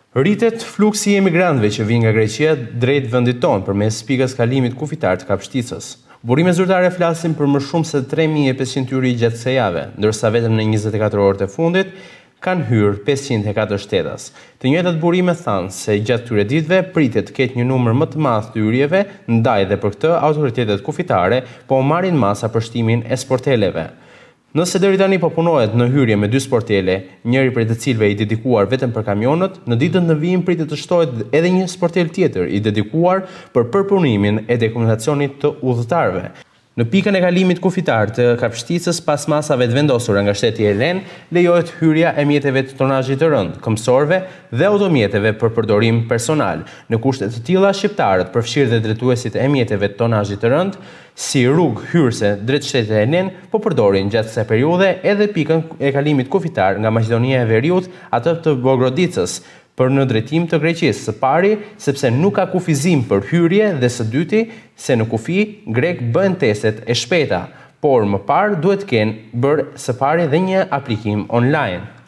Rritet fluksi i emigrantëve që vijnë nga Greqia drejt vendit tonë përmes pikës kalimit kufitar të Kapshticës. Burime zyrtare flasin për më shumë se 3.500 hyri gjatë kësaj jave, ndërsa vetëm në 24 orët e fundit kanë hyrë 504 shtetas. Të njëjtat burime thanë se gjatë këtyre ditëve pritet të ketë një numër më të madh të hyrjeve, ndaj dhe për këtë autoritetet kufitare po marrin masa për shtimin e sporteleve. Nëse deri tani po punohet në hyrje me 2 sportele, njëri prej të cilëve i dedikuar vetëm për kamionët, në ditën në vijim pritet të shtohet edhe një sportel tjetër i dedikuar për përpunimin e dokumentacionit të udhëtarëve. Në pikën e kalimit kufitar të Kapshticës, pas masave të vendosura nga shteti helen, lejohet hyrja e mjeteve të tonazhit të rënd, këmbësorëve dhe automjeteve për përdorim personal. Në kushte të tilla, shqiptarët, përfshirë dhe drejtuesit e mjeteve të tonazhit të rënd, si rrugë hyrëse drejt shtetit helen, po përdorin gjatë kësaj periudhe edhe pikën e kalimit kufitar nga Maqedonia e Veriut, atë të Bogrodicës, për në drejtim të Greqisë, së pari sepse nuk ka kufizim për hyrje dhe së dyti se në kufi grek bëhen testet e shpejta, por më parë duhet të kenë bërë së pari dhe një aplikim online.